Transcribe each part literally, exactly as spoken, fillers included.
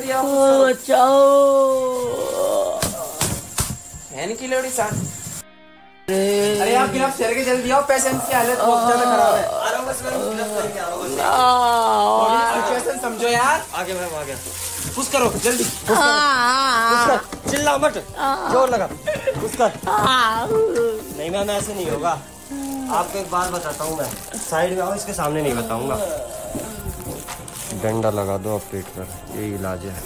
जल्दी आओ, बचाओ। बहन की लोड़ी साथ। अरे आप गिरफ्त शहर के जल्दी आओ, पेशेंट की हालत बहुत ज्यादा खराब है। आ रहा हूँ बस, मैं गिरफ्त करके आ रहा हूँ। सिचुएशन समझो यार। आगे मैम आ गया। पुश करो जल्दी, पुश कर, चिल्ला मत, जोर लगा, पुश कर। नहीं मैम ऐसे नहीं होगा, आपको एक बात बताता हूँ मैं, साइड में आओ, इसके सामने नहीं बताऊंगा। डंडा लगा दो आप पेट पर, यही इलाज है।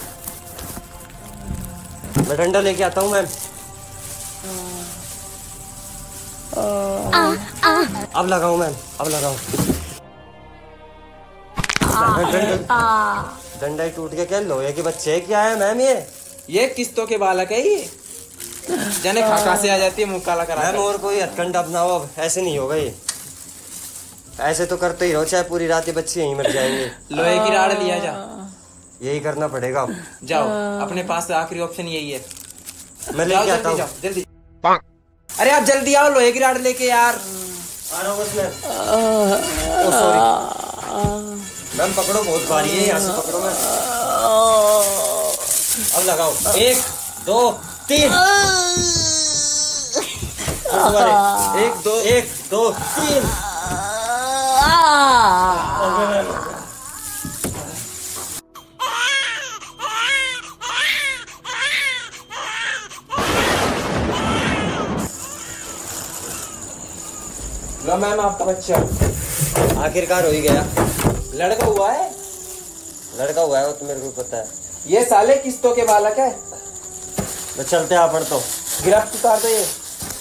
मैं डंडा लेके आता हूँ मैम। अब लगाऊं मैम, अब लगाऊं। डंडा ही टूट के क्या लोहे के बच्चे क्या है मैम? ये ये किस्तों के बालक है ये, जाने खाका से आ जाती है मुंह काला करा। मैम और कोई हथकंडा अपनाओ, अब ऐसे नहीं होगा ये। ऐसे तो करते ही रहो, चाहे पूरी रात ये बच्चे यहीं मर जाएंगे। लोहे की राड लिया जा, यही करना पड़ेगा। जाओ अपने पास आखिरी ऑप्शन यही है। मैं लेके आता हूँ जल्दी। अरे आप जल्दी आओ, लोहे की राड लेके यार। आ रहा हूँ बस मैं। ओ सॉरी मैम, पकड़ो, बहुत भारी है, यहाँ से पकड़ो मैम। अब लगाओ, एक दो तीन। एक दो एक दो तीन। लो मैम आपका बच्चा आखिरकार हो ही गया। लड़का हुआ है, लड़का हुआ है वो तो मेरे को पता है। ये साले किस्तों के बालक है। तो चलते आप तो गिरफ्त उतार दो ये।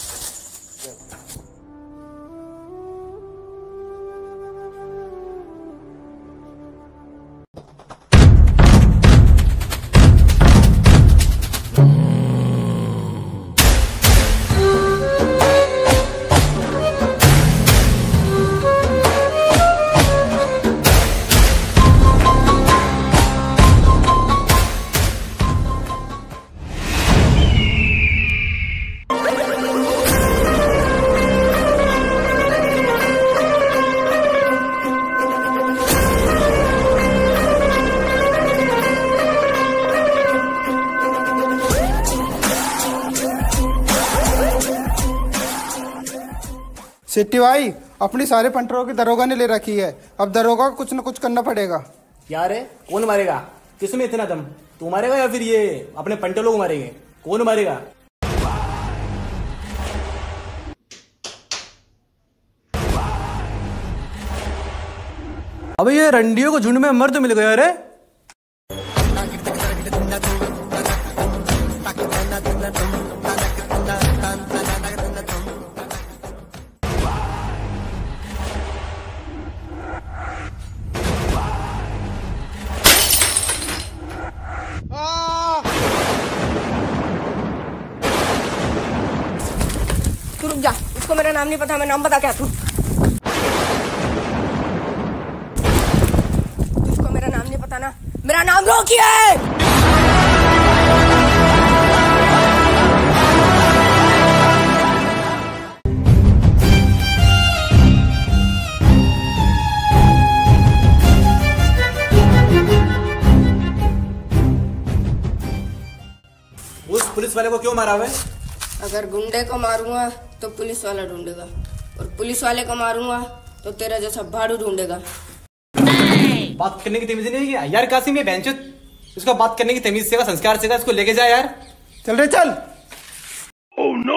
सिट्टी भाई, अपनी सारे पंटरों की दरोगा ने ले रखी है, अब दरोगा को कुछ न कुछ करना पड़ेगा। क्या रे, कौन मारेगा? किसमें इतना दम? तू मारेगा या फिर ये अपने पंटे लोग मारेंगे? कौन मारेगा? अबे ये रंडियों को झुंड में मर्द मिल गया रे। तू रुक जा, उसको मेरा नाम नहीं पता, मैं नाम बता क्या तू? उसको मेरा नाम नहीं पता ना? मेरा नाम रोकी है। उस पुलिस वाले को क्यों मारा हुआ? अगर गुंडे को मारूंगा तो पुलिस वाला ढूंढेगा, और पुलिस वाले को मारूंगा तो तेरा जैसा भाड़ू ढूंढेगा। बात करने की तमीज नहीं है यार कासिम, ये बेंचुत, इसको बात करने की तमीज से, संस्कार से, इसको लेके जा यार। चल रे चल। Oh no.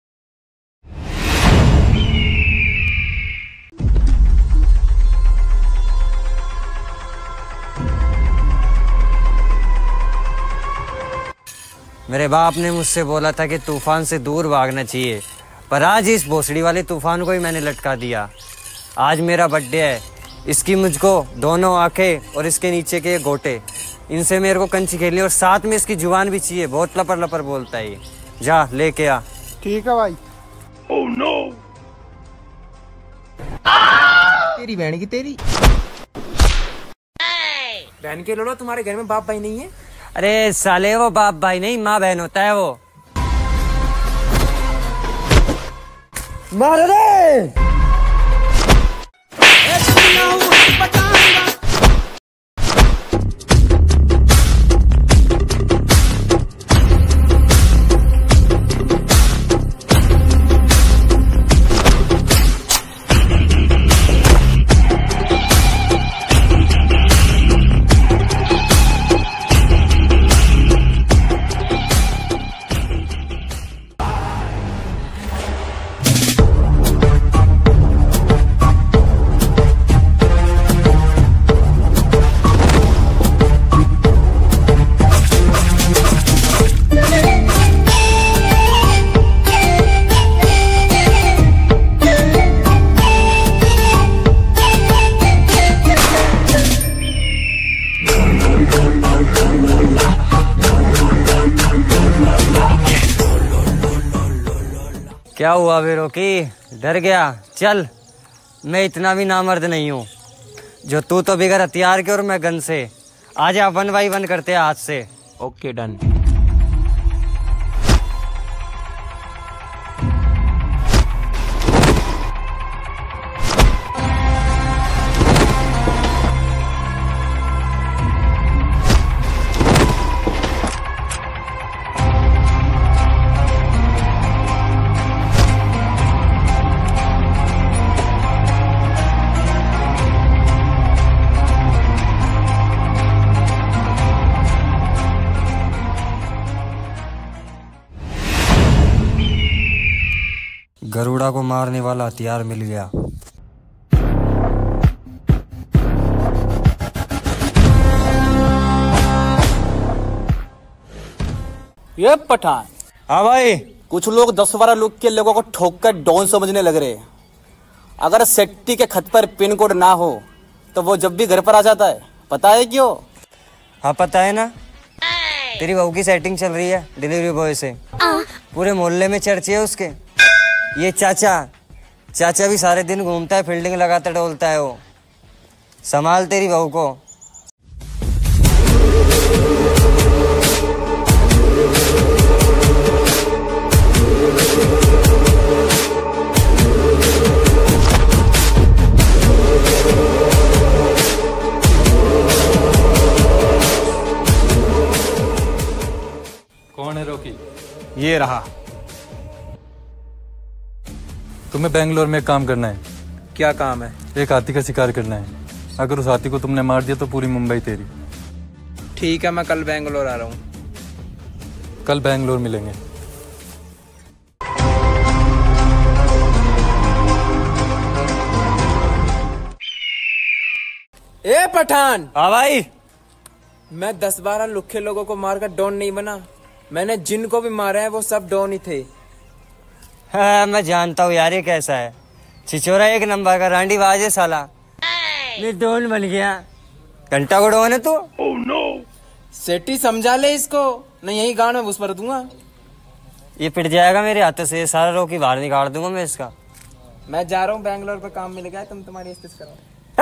मेरे बाप ने मुझसे बोला था कि तूफान से दूर भागना चाहिए, पर आज इस भोसड़ी वाले तूफान को ही मैंने लटका दिया। आज मेरा बर्थडे है, इसकी मुझको दोनों आंखें और इसके नीचे के गोटे, इनसे मेरे को कंची खेलनी, और साथ में इसकी जुबान भी चाहिए, बहुत लपर लपर बोलता है ये। जा लेके आ। ठीक है भाई। Oh no. तेरी बहन की तेरी बहन के लोड़ो, तुम्हारे घर में बाप भाई नहीं है? अरे साले वो बाप भाई नहीं, माँ बहन होता है वो। मार रे। क्या हुआ बे रोकी, डर गया? चल, मैं इतना भी नामर्द नहीं हूँ। जो तू तो बिगर हथियार के और मैं गन से। आजा वन बाई वन करते हैं आज से। Okay done. गरुड़ा को मारने वाला हथियार मिल गया। ये पठान। हाँ भाई। कुछ लोग दस बारह लोग के लोगों को ठोक कर डॉन समझने लग रहे। अगर सेट्टी के खत पर पिन कोड ना हो तो वो जब भी घर पर आ जाता है। पता है क्यों? हाँ पता है ना, तेरी बहू की सेटिंग चल रही है डिलीवरी बॉय से। पूरे मोहल्ले में चर्चे है उसके। ये चाचा चाचा भी सारे दिन घूमता है, फील्डिंग लगाता डोलता है वो। संभाल तेरी बहू को। कौन है रोकी? ये रहा। तुम्हें बेंगलोर में काम करना है। क्या काम है? एक हाथी का शिकार करना है। अगर उस हाथी को तुमने मार दिया तो पूरी मुंबई तेरी। ठीक है, मैं कल बेंगलोर आ रहा हूँ। कल बेंगलोर मिलेंगे। ए पठान। हाँ भाई। मैं दस बारह लुखे लोगों को मारकर डॉन नहीं बना। मैंने जिनको भी मारा है वो सब डॉन ही थे। हाँ मैं जानता हूँ यार, ये कैसा है छिछोरा एक नंबर का रांडी बाज है साला। मैं डॉन बन गया। घंटा को डॉन है तू। oh, no. सेठी समझा ले इसको, नहीं यही गांव में घुस पर दूंगा। ये पिट जाएगा मेरे हाथ से, सारा रोकी बाहर निकाल दूंगा मैं इसका। मैं जा रहा हूँ बेंगलोर पे, काम मिल गया, तुम तुम्हारी स्थिति करो।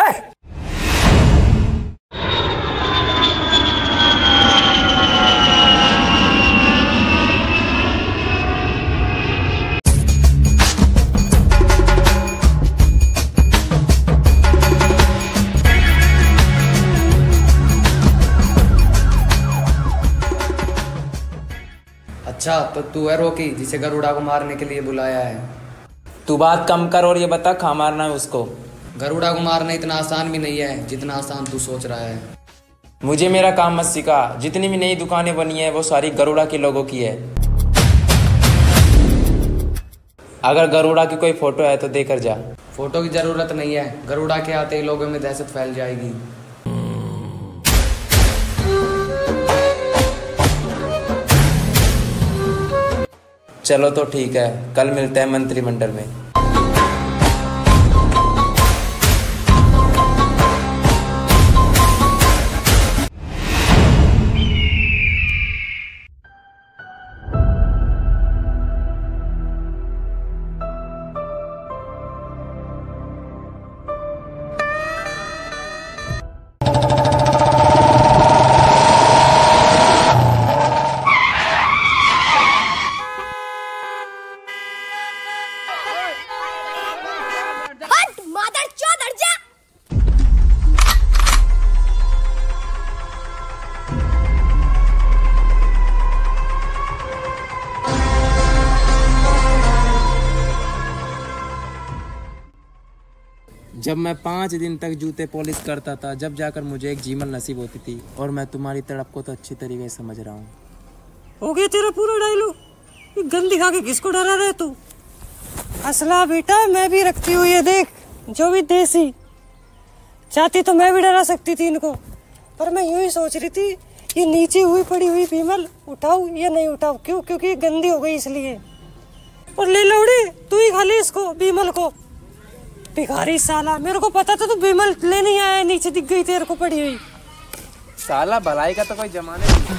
अच्छा तो तू है रोकी जिसे गरुड़ा को मारने के लिए बुलाया है? तू बात कम कर और ये बता कहाँ मारना है उसको। गरुड़ा को मारना इतना आसान भी नहीं है जितना आसान तू सोच रहा है। मुझे मेरा काम मत सिखा। जितनी भी नई दुकानें बनी है वो सारी गरुड़ा के लोगों की है। अगर गरुड़ा की कोई फोटो है तो देकर जा। फोटो की जरूरत नहीं है, गरुड़ा के आते ही लोगों में दहशत फैल जाएगी। चलो तो ठीक है, कल मिलते हैं मंत्रिमंडल में। जब मैं पाँच दिन तक जूते पॉलिश करता था, जब जाकर मुझे एक जीवन नसीब होती थी। और मैं तुम्हारी तड़प को तो अच्छी तरीके से समझ रहा हूँ। हो गया तेरा पूरा डायलॉग। ये गन दिखा के किसको डरा रहे तू? असला बेटा मैं भी रखती हूँ, ये देख जो भी देसी। चाहती तो मैं भी डरा सकती थी इनको, पर मैं यूं ही सोच रही थी ये नीचे हुई पड़ी हुई भीमल उठाऊं या नहीं उठाऊं। क्यों? क्योंकि ये गंदी हो गई इसलिए। और ले लौड़ी तू ही खा ले इसको, भीमल को। भिखारी साला, मेरे को पता था तू भीमल ले नहीं आया, नीचे दिख गई तेरे को पड़ी हुई। साला भलाई का तो कोई जमाने नहीं।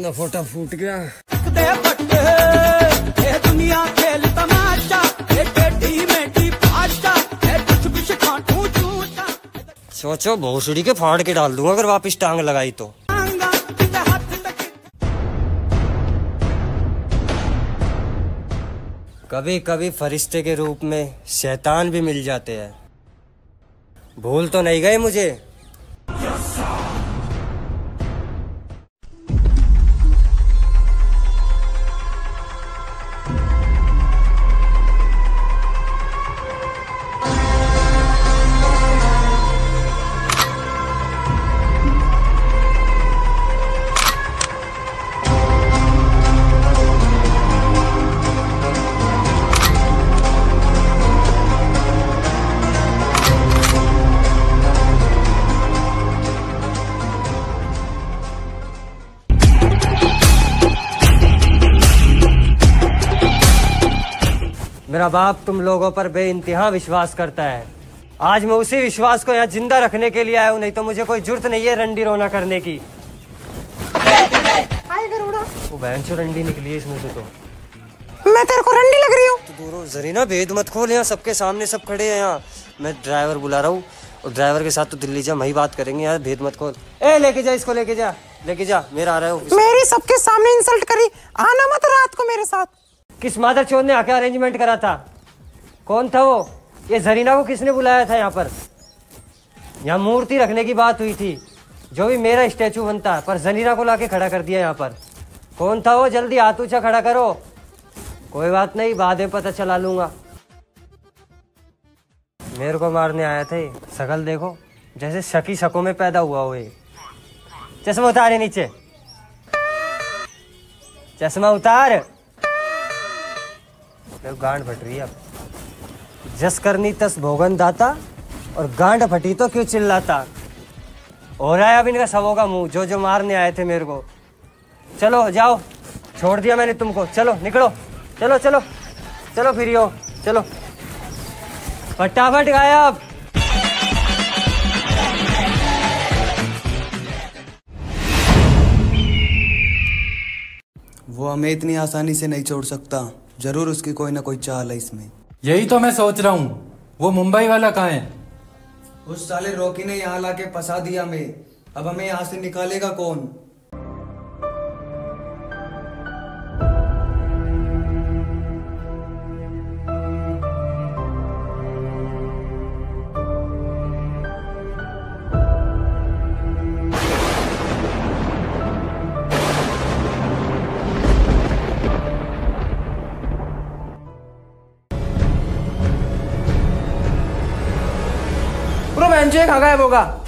अपना फोटा फूट गया। दुनिया खेल तमाशा, सोचो भोसड़ी के फाड़ के डाल दूंगा अगर वापस टांग लगाई तो। कभी कभी फरिश्ते के रूप में शैतान भी मिल जाते हैं। भूल तो नहीं गए मुझे? मेरा बाप तुम लोगों पर बेइंतहा विश्वास करता है। आज मैं उसी विश्वास को यहाँ जिंदा रखने के लिए आया हूँ, नहीं तो मुझे कोई जुर्त नहीं है रंडी रोना करने की। वो बहनचो रंडी निकली है इसमें से। तो मैं तेरे को रंडी लग रही हूँ? तो दूर जरीना भेद मत खोल, यहाँ सबके सामने सब खड़े हैं। यहाँ मैं ड्राइवर बुला रहा हूँ और ड्राइवर के साथ तो दिल्ली जा, वही बात करेंगे यार, भेद मत खोल। ए लेके जा इसको, लेके जा लेके जा, मेरा आ रहा है। मेरी सबके सामने इंसल्ट करी, आना मत रात को मेरे साथ। किस मादर चोद ने आके अरेंजमेंट करा था? कौन था वो? ये जरीना को किसने बुलाया था यहाँ पर? यहाँ मूर्ति रखने की बात हुई थी, जो भी मेरा स्टैचू बनता है, पर जरीना को लाके खड़ा कर दिया यहाँ पर। कौन था वो? जल्दी हाथ ऊंचा खड़ा करो। कोई बात नहीं, बाद में पता चला लूंगा। मेरे को मारने आया थे। शकल देखो, जैसे शकी शकों में पैदा हुआ हो। ये चश्मा उतारे नीचे, चश्मा उतार। गांड फट रही है अब। जस करनी तस भोगन दाता, और गांड फटी तो क्यों चिल्लाता। हो रहा है अब इनका सबों का मुंह, जो जो मारने आए थे मेरे को। चलो जाओ, छोड़ दिया मैंने तुमको। चलो निकलो, चलो चलो चलो, फिर हो चलो, फटाफट गायब। वो हमें इतनी आसानी से नहीं छोड़ सकता, जरूर उसकी कोई ना कोई चाल है इसमें। यही तो मैं सोच रहा हूँ, वो मुंबई वाला कहाँ है? उस साले रॉकी ने यहाँ लाके फंसा दिया हमें, अब हमें यहाँ से निकालेगा कौन? ब्रो मैं गायब होगा।